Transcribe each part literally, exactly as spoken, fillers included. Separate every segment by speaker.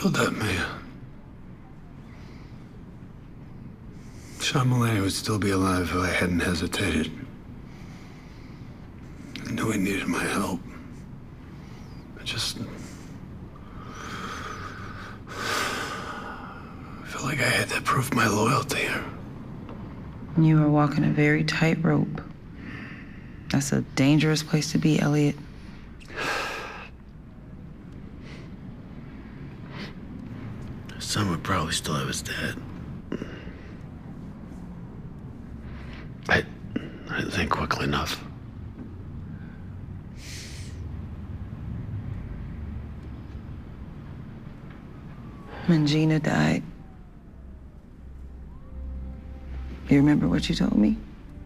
Speaker 1: told that man. Sean Meloni would still be alive if I hadn't hesitated. I knew he needed my help. I just... I felt like I had to prove my loyalty here.
Speaker 2: You were walking a very tight rope. That's a dangerous place to be, Elliot.
Speaker 1: Son would probably still have his dad. I, I didn't think quickly enough.
Speaker 2: When Gina died, you remember what you told me?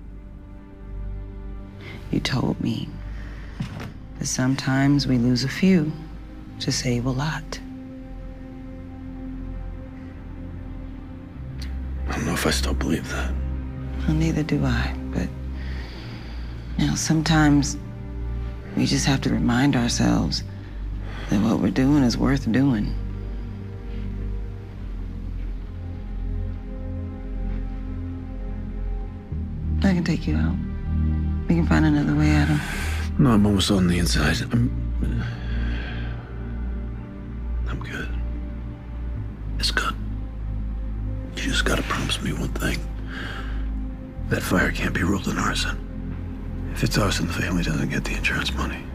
Speaker 2: You told me that sometimes we lose a few to save a lot.
Speaker 1: I don't know if I still believe that.
Speaker 2: Well, neither do I, but, you know, sometimes we just have to remind ourselves that what we're doing is worth doing. I can take you out. We can find another way at him.
Speaker 1: No, I'm almost on the inside. I'm... I'm good. It's good. You just gotta promise me one thing. That fire can't be ruled an arson. If it's arson, the family doesn't get the insurance money.